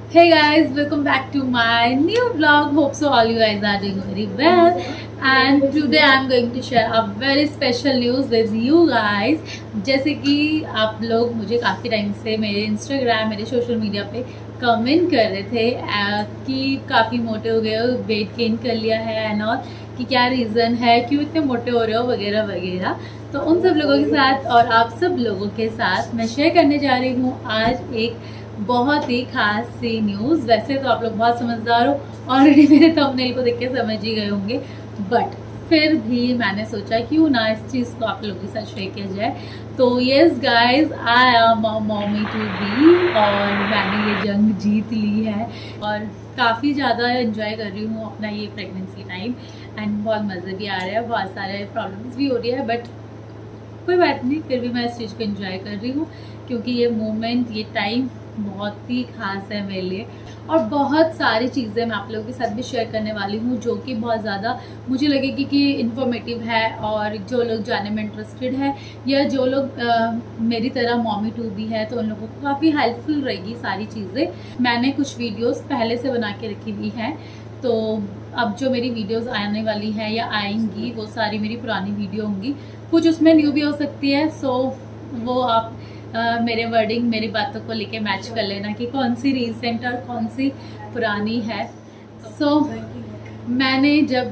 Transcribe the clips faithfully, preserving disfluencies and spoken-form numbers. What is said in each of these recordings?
Hey guys, welcome back to my new vlog. Hope so all you guys are doing very well. And today I am going to share a very special news with you guys. जैसे कि आप लोग मुझे काफ़ी time से मेरे Instagram मेरे social media पे कमेंट कर रहे थे कि काफ़ी मोटे हो गए हो, वेट गेन कर लिया है एंड और कि क्या रीज़न है, क्यों इतने मोटे हो रहे हो वगैरह वगैरह। तो उन सब लोगों के साथ और आप सब लोगों के साथ मैं शेयर करने जा रही हूँ आज एक बहुत ही खास सी न्यूज़। वैसे तो आप लोग बहुत समझदार हो, ऑलरेडी मेरे थंबनेल को देख के समझ ही गए होंगे, बट फिर भी मैंने सोचा क्यों ना इस चीज़ को आप लोगों के साथ शेयर किया जाए। तो yes guys, I am mommy to be और मैंने ये जंग जीत ली है और काफ़ी ज़्यादा इंजॉय कर रही हूँ अपना ये प्रेगनेंसी टाइम एंड बहुत मज़े भी आ रहे हैं, बहुत सारे प्रॉब्लम्स भी हो रही है, बट कोई बात नहीं, फिर भी मैं इस चीज़ को एंजॉय कर रही हूँ क्योंकि ये मोमेंट ये टाइम बहुत ही खास है मेरे लिए। और बहुत सारी चीज़ें मैं आप लोगों के साथ भी शेयर करने वाली हूँ जो कि बहुत ज़्यादा मुझे लगेगी कि इन्फॉर्मेटिव है और जो लोग जानने में इंटरेस्टेड है या जो लोग आ, मेरी तरह मॉमी टू भी है तो उन लोगों को काफ़ी हेल्पफुल रहेगी सारी चीज़ें। मैंने कुछ वीडियोस पहले से बना के रखी हुई हैं, तो अब जो मेरी वीडियोस आने वाली हैं या आएंगी वो सारी मेरी पुरानी वीडियो होंगी, कुछ उसमें न्यू भी हो सकती है। सो वो आप Uh, मेरे वर्डिंग मेरी बातों को लेके मैच कर लेना कि कौन सी रीसेंट और कौन सी पुरानी है। सो so, मैंने जब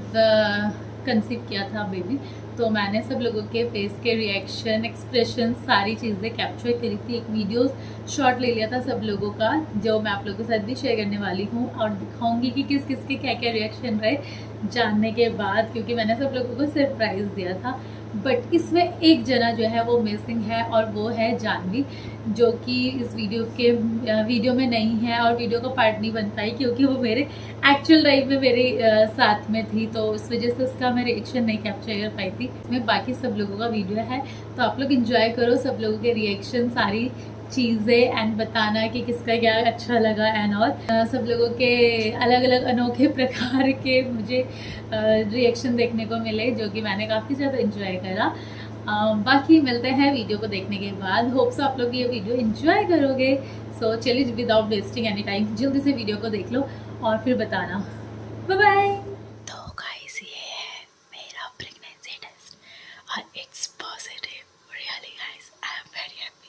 कंसीव uh, किया था बेबी तो मैंने सब लोगों के फेस के रिएक्शन एक्सप्रेशन सारी चीज़ें कैप्चर करी थी, एक वीडियो शॉट ले लिया था सब लोगों का जो मैं आप लोगों के साथ भी शेयर करने वाली हूँ और दिखाऊंगी कि किस किस के क्या क्या रिएक्शन रहे जानने के बाद, क्योंकि मैंने सब लोगों को सरप्राइज दिया था। बट इसमें एक जना जो है वो मिसिंग है और वो है जानवी, जो कि इस वीडियो के वीडियो में नहीं है और वीडियो का पार्ट नहीं बन पाई क्योंकि वो मेरे एक्चुअल लाइफ में मेरे साथ में थी, तो उस वजह से उसका मैं रिएक्शन नहीं कैप्चर कर पाई थी। मैं बाकी सब लोगों का वीडियो है तो आप लोग एंजॉय करो सब लोगों के रिएक्शन सारी चीज़ें एंड बताना कि किसका क्या अच्छा लगा एंड और सब लोगों के अलग अलग अनोखे प्रकार के मुझे रिएक्शन देखने को मिले जो कि मैंने काफ़ी ज़्यादा इंजॉय करा। uh, बाकी मिलते हैं वीडियो को देखने के बाद। होप सो आप लोग ये वीडियो इंजॉय करोगे। सो so, चलिए विदाउट वेस्टिंग एनी टाइम जल्दी से वीडियो को देख लो और फिर बताना। Bye bye. तो गाइस ये है मेरा प्रेगनेंसी टेस्ट और it's positive. Really guys I am very happy.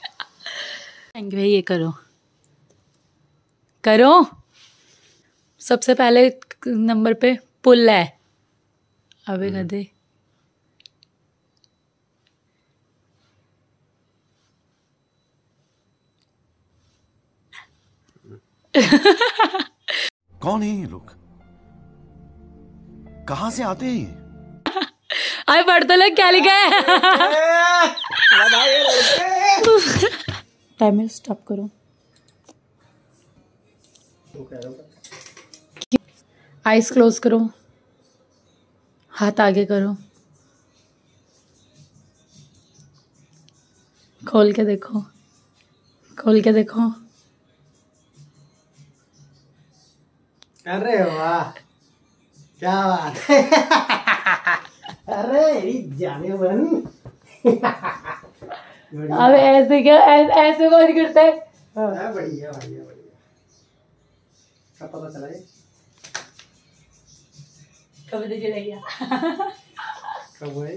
Thank you भाई, ये करो करो सबसे पहले नंबर पे पुल है। अबे गधे कौन है ये लोग, कहाँ से आते हैं? आए पढ़ तो लग क्या लिखा है। टाइमर स्टॉप करो। आइज क्लोज करो, हाथ आगे करो, खोल के देखो, खोल के देखो। अरे वाह क्या बात है। अरे जाने मन। अब ऐसे क्या ऐसे, ऐसे कौन करता है? बढ़िया बढ़िया बढ़िया। कब पता चला ये? कब पता चला गया? कब हुआ?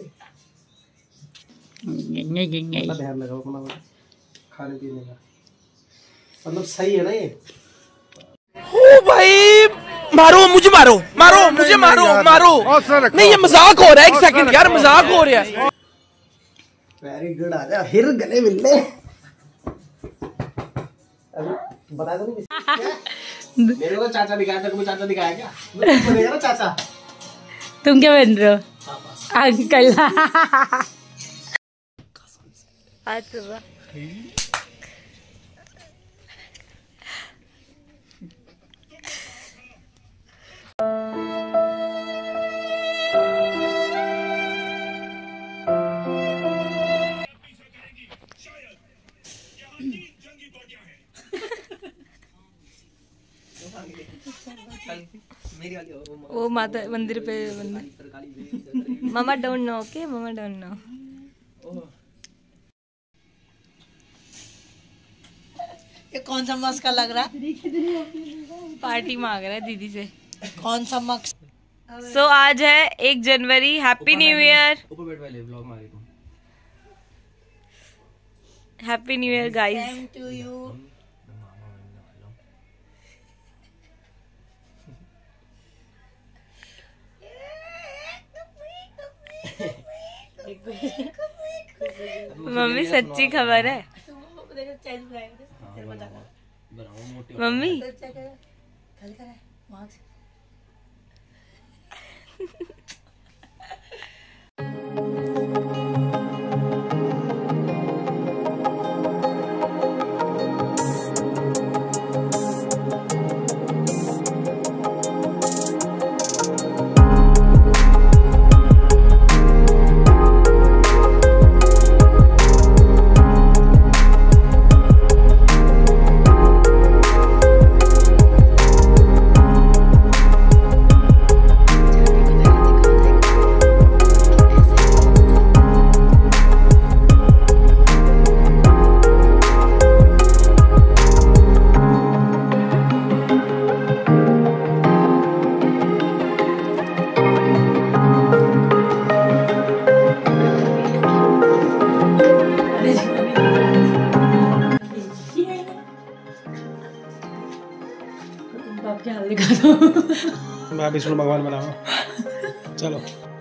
ध्यान लगाओ अपना खाने पीने का, मतलब सही है ना ये? ओ भाई मारो मुझे, मारो मारो मुझे, मारो मारो। नहीं ये मजाक हो रहा है, एक सेकंड यार मजाक हो रहा है। वेरी गुड, आजा फिर गले मिलने। अभी बता दो नहीं मेरे को चाचा दिखाया, तेरे को चाचा दिखाया क्या? बनेगा ना चाचा। तुम क्या बन रहे हो? अंकल। आज सुबह वो माता मंदिर पे मंदिर। मामा डोंट नो, ओके मामा डोंट नो। कौन सा मस्का लग रहा है? पार्टी मांग रहा है दीदी से। कौन सा मक्स? सो so, आज है एक जनवरी। Happy new year. ऊपर बैठ वाले ब्लॉग में आ रही हूं। Happy new year guys. Same to you. Mummy सच्ची खबर है। मम्मी मैं विष्णु भगवान बना हूँ। चलो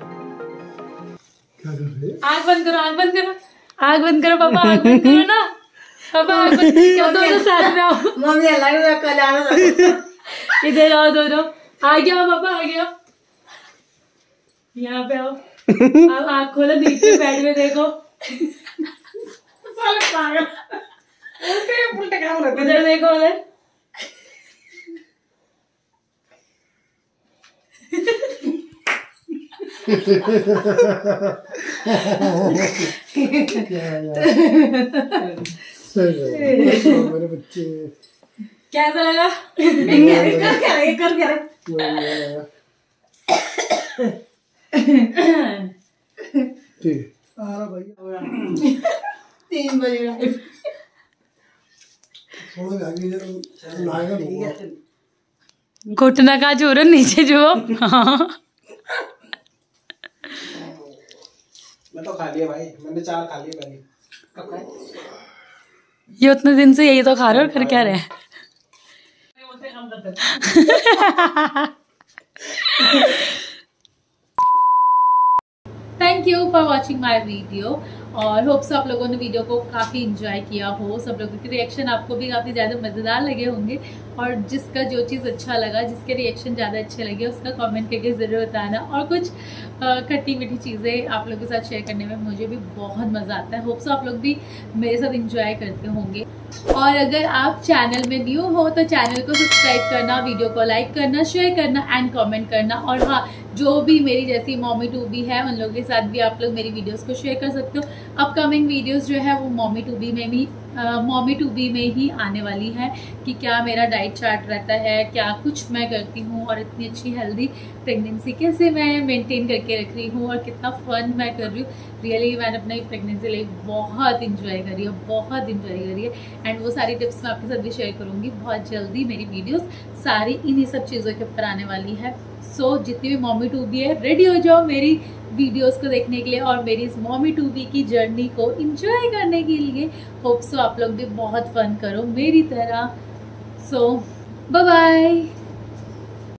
आग बंद करो, आग बंद करो, आग बंद करो पापा, आग बंद करो ना पापा, आग बंद करो। दोनों साथ में आओ। मम्मी अलग कल आना। इधर आओ दोनों। आ गया पापा, आ गया। यहाँ पे आओ। अब आग खोलो, नीचे बेड में देखो। उधर देखो, उधर। मेरे बच्चे कैसा लगा? कर क्या रहे कर क्या रहे? ठीक आ रहा भैया। तीन बजे घुटना का जोरो नीचे जो। हाँ मैं तो खा लिया भाई, मैंने चार खा लिया पहले। कब खाए? ये उतने दिन से यही तो खा रहे हो, कर क्या रहे? Thank you for watching my video और होप्स आप लोगों ने वीडियो को काफ़ी इंजॉय किया हो। सब लोगों के रिएक्शन आपको भी काफ़ी ज़्यादा मज़ेदार लगे होंगे और जिसका जो चीज़ अच्छा लगा, जिसके रिएक्शन ज़्यादा अच्छे लगे उसका कमेंट करके ज़रूर बताना। और कुछ खट्टी मीठी चीज़ें आप लोगों के साथ शेयर करने में मुझे भी बहुत मज़ा आता है। होप्स आप लोग भी मेरे साथ इंजॉय करते होंगे। और अगर आप चैनल में न्यू हो तो चैनल को सब्सक्राइब करना, वीडियो को लाइक करना, शेयर करना एंड कमेंट करना। और हाँ, जो भी मेरी जैसी मॉमी टू बी है उन लोगों के साथ भी आप लोग मेरी वीडियोस को शेयर कर सकते हो। अपकमिंग वीडियोस जो है वो मॉमी टू बी में भी मॉमी टू बी में ही आने वाली है कि क्या मेरा डाइट चार्ट रहता है, क्या कुछ मैं करती हूँ और इतनी अच्छी हेल्दी प्रेगनेंसी कैसे मैं मेंटेन करके रख रही हूँ और कितना फन मैं कर रही हूँ। रियली मैंने अपनी प्रेगनेंसी लाइफ बहुत इंजॉय करी है, बहुत इंजॉय करी है एंड वो सारी टिप्स मैं आपके साथ भी शेयर करूँगी बहुत जल्दी। मेरी वीडियोस सारी इन्हीं सब चीज़ों के ऊपर आने वाली है। सो so, जितनी भी मॉमी टू बी है रेडी हो जाओ मेरी वीडियोस को देखने के लिए और मेरी इस मॉमी टू बी की जर्नी को एंजॉय करने के लिए। होप सो आप लोग भी बहुत फन करो मेरी तरह। So bye bye.